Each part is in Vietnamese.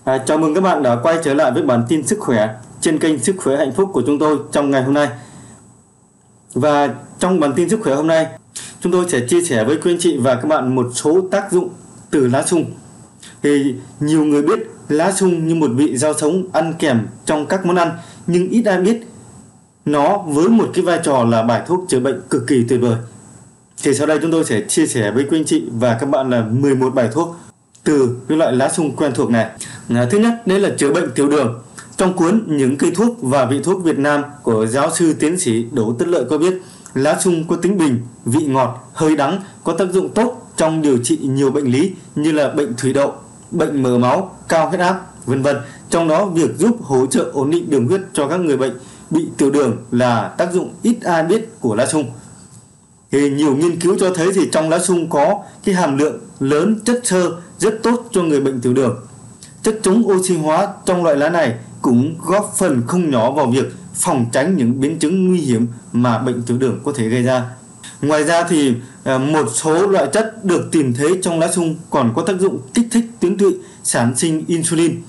Chào mừng các bạn đã quay trở lại với bản tin sức khỏe trên kênh Sức khỏe hạnh phúc của chúng tôi trong ngày hôm nay. Và trong bản tin sức khỏe hôm nay, chúng tôi sẽ chia sẻ với quý anh chị và các bạn một số tác dụng từ lá sung. Thì nhiều người biết lá sung như một vị rau sống ăn kèm trong các món ăn, nhưng ít ai biết nó với một cái vai trò là bài thuốc chữa bệnh cực kỳ tuyệt vời. Thì sau đây chúng tôi sẽ chia sẻ với quý anh chị và các bạn là 11 bài thuốc từ cái loại lá sung quen thuộc này. Thứ nhất, đấy là chữa bệnh tiểu đường. Trong cuốn Những cây thuốc và vị thuốc Việt Nam của giáo sư tiến sĩ Đỗ Tất Lợi có viết, lá sung có tính bình, vị ngọt, hơi đắng, có tác dụng tốt trong điều trị nhiều bệnh lý như là bệnh thủy đậu, bệnh mỡ máu, cao huyết áp, vân vân. Trong đó việc giúp hỗ trợ ổn định đường huyết cho các người bệnh bị tiểu đường là tác dụng ít ai biết của lá sung. Thì nhiều nghiên cứu cho thấy thì trong lá sung có cái hàm lượng lớn chất xơ rất tốt cho người bệnh tiểu đường. Chất chống oxy hóa trong loại lá này cũng góp phần không nhỏ vào việc phòng tránh những biến chứng nguy hiểm mà bệnh tiểu đường có thể gây ra. Ngoài ra thì một số loại chất được tìm thấy trong lá sung còn có tác dụng kích thích tuyến tụy sản sinh insulin,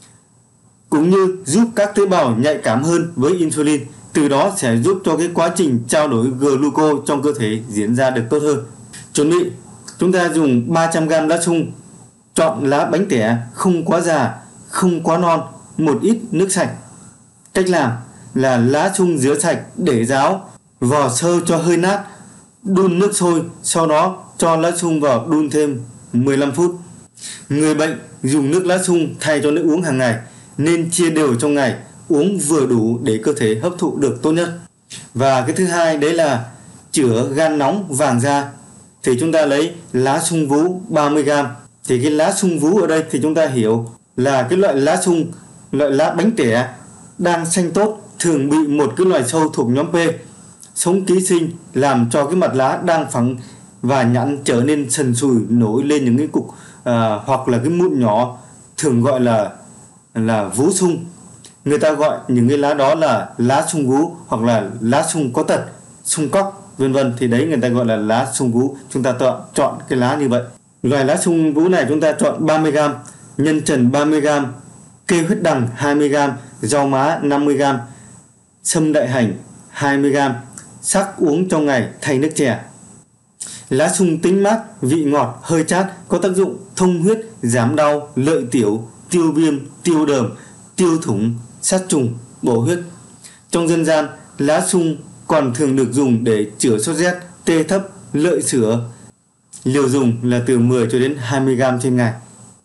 cũng như giúp các tế bào nhạy cảm hơn với insulin, từ đó sẽ giúp cho cái quá trình trao đổi gluco trong cơ thể diễn ra được tốt hơn. Chuẩn bị, chúng ta dùng 300g lá sung, chọn lá bánh tẻ không quá già, không quá non, một ít nước sạch. Cách làm là lá sung rửa sạch để ráo, vò sơ cho hơi nát, đun nước sôi, sau đó cho lá sung vào đun thêm 15 phút. Người bệnh dùng nước lá sung thay cho nước uống hàng ngày, nên chia đều trong ngày, uống vừa đủ để cơ thể hấp thụ được tốt nhất. Và cái thứ hai đấy là chữa gan nóng vàng da. Thì chúng ta lấy lá sung vú 30g. Thì cái lá sung vú ở đây thì chúng ta hiểu là cái loại lá sung, loại lá bánh tẻ đang xanh tốt, thường bị một cái loài sâu thuộc nhóm P sống ký sinh làm cho cái mặt lá đang phẳng và nhẵn trở nên sần sùi, nổi lên những cái cục hoặc là cái mụn nhỏ, thường gọi là vú sung. Người ta gọi những cái lá đó là lá sung vú hoặc là lá sung có tật, sung cóc, vân vân. Thì đấy người ta gọi là lá sung vú. Chúng ta chọn cái lá như vậy. Loài lá sung vú này chúng ta chọn 30g, nhân trần 30g, cây huyết đằng 20g, rau má 50g, sâm đại hành 20g, sắc uống trong ngày thay nước chè. Lá sung tính mát, vị ngọt, hơi chát, có tác dụng thông huyết, giảm đau, lợi tiểu, tiêu viêm, tiêu đờm, tiêu thủng, sát trùng, bổ huyết. Trong dân gian, lá sung còn thường được dùng để chữa sốt rét, tê thấp, lợi sữa. Liều dùng là từ 10 cho đến 20g trên ngày.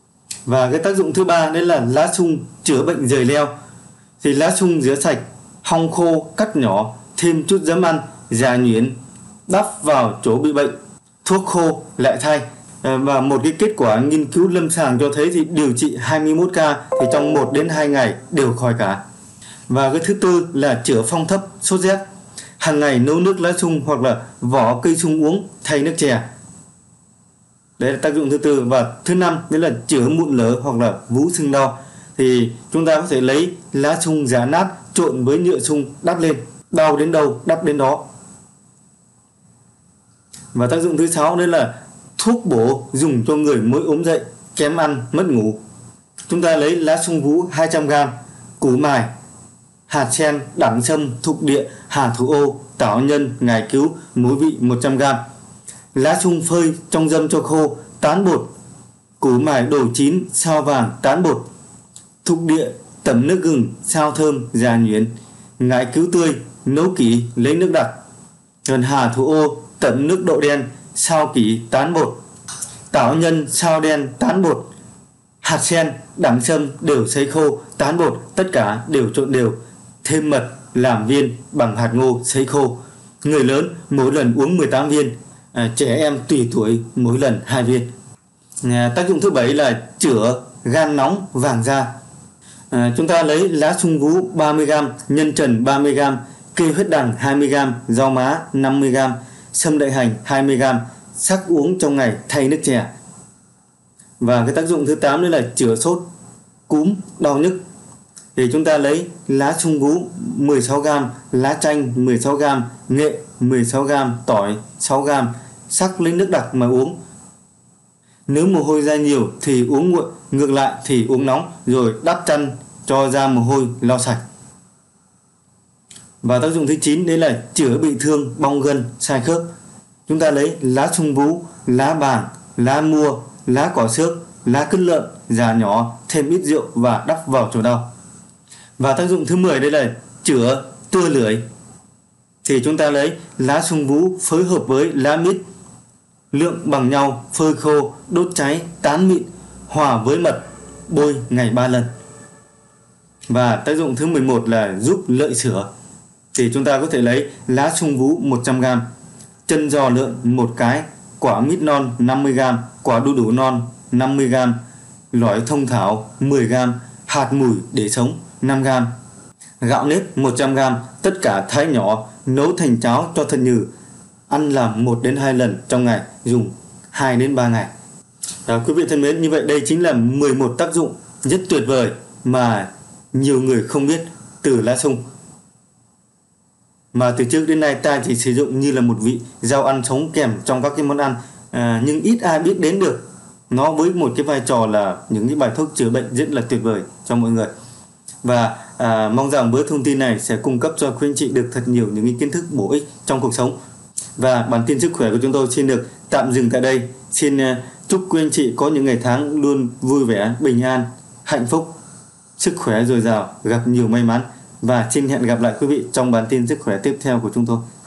Và cái tác dụng thứ ba đấy là lá sung chữa bệnh rời leo. Thì lá sung rửa sạch, hong khô, cắt nhỏ, thêm chút giấm ăn, già nhuyễn, đắp vào chỗ bị bệnh, thuốc khô lại thay. Và một cái kết quả nghiên cứu lâm sàng cho thấy thì điều trị 21 ca thì trong 1 đến 2 ngày đều khỏi cả. Và cái thứ tư là chữa phong thấp, sốt rét. Hàng ngày nấu nước lá sung hoặc là vỏ cây sung uống thay nước chè. Đấy là tác dụng thứ tư. Và thứ năm đấy là chữa mụn lở hoặc là vú sưng đau. Thì chúng ta có thể lấy lá sung giã nát trộn với nhựa sung đắp lên, đau đến đâu đắp đến đó. Và tác dụng thứ sáu đấy là thuốc bổ dùng cho người mới ốm dậy, kém ăn, mất ngủ. Chúng ta lấy lá sung vú 200g, củ mài, hạt sen, đẳng sâm, thục địa, hà thủ ô, táo nhân, ngải cứu, muối vị 100g. Lá sung phơi trong dâm cho khô, tán bột. Củ mài đổ chín, sao vàng, tán bột. Thục địa tẩm nước gừng, sao thơm, già nhuyễn. Ngải cứu tươi, nấu kỹ, lấy nước đặc. Còn hà thủ ô tẩm nước đậu đen, sao kỹ, tán bột. Táo nhân, sao đen, tán bột. Hạt sen, đẳng sâm đều sấy khô, tán bột, tất cả đều trộn đều. Thêm mật, làm viên bằng hạt ngô sấy khô. Người lớn mỗi lần uống 18 viên, trẻ em tùy tuổi mỗi lần 2 viên. Tác dụng thứ 7 là chữa gan nóng vàng da. Chúng ta lấy lá sung vú 30g, nhân trần 30g, cây huyết đằng 20g, rau má 50g, sâm đại hành 20g, sắc uống trong ngày thay nước chè. Và cái tác dụng thứ 8 nữa là chữa sốt, cúm, đau nhức. Thì chúng ta lấy lá sung vú 16g, lá chanh 16g, nghệ 16g, tỏi 6g, sắc lấy nước đặc mà uống. Nếu mồ hôi ra nhiều thì uống nguội, ngược lại thì uống nóng rồi đắp chăn cho ra mồ hôi lau sạch. Và tác dụng thứ 9 đấy là chữa bị thương, bong gân, sai khớp. Chúng ta lấy lá sung vú, lá bàng, lá mua, lá cỏ xước, lá cứt lợn, già nhỏ, thêm ít rượu và đắp vào chỗ đau. Và tác dụng thứ 10 đây là chữa tua lưỡi. Thì chúng ta lấy lá sung vú phối hợp với lá mít, lượng bằng nhau, phơi khô, đốt cháy, tán mịn, hòa với mật, bôi ngày 3 lần. Và tác dụng thứ 11 là giúp lợi sữa. Thì chúng ta có thể lấy lá sung vú 100g, chân giò lợn 1 cái, quả mít non 50g, quả đu đủ non 50g, lõi thông thảo 10g, hạt mùi để sống 5g, gạo nếp 100g, tất cả thái nhỏ, nấu thành cháo cho thật nhừ, ăn làm 1 đến 2 lần trong ngày, dùng 2 đến 3 ngày. Quý vị thân mến, như vậy đây chính là 11 tác dụng rất tuyệt vời mà nhiều người không biết từ lá sung. Mà từ trước đến nay ta chỉ sử dụng như là một vị rau ăn sống kèm trong các cái món ăn, nhưng ít ai biết đến được nó với một cái vai trò là những cái bài thuốc chữa bệnh rất là tuyệt vời cho mọi người. Và mong rằng với thông tin này sẽ cung cấp cho quý anh chị được thật nhiều những cái kiến thức bổ ích trong cuộc sống. Và bản tin sức khỏe của chúng tôi xin được tạm dừng tại đây. Xin chúc quý anh chị có những ngày tháng luôn vui vẻ, bình an, hạnh phúc, sức khỏe dồi dào, gặp nhiều may mắn. Và xin hẹn gặp lại quý vị trong bản tin sức khỏe tiếp theo của chúng tôi.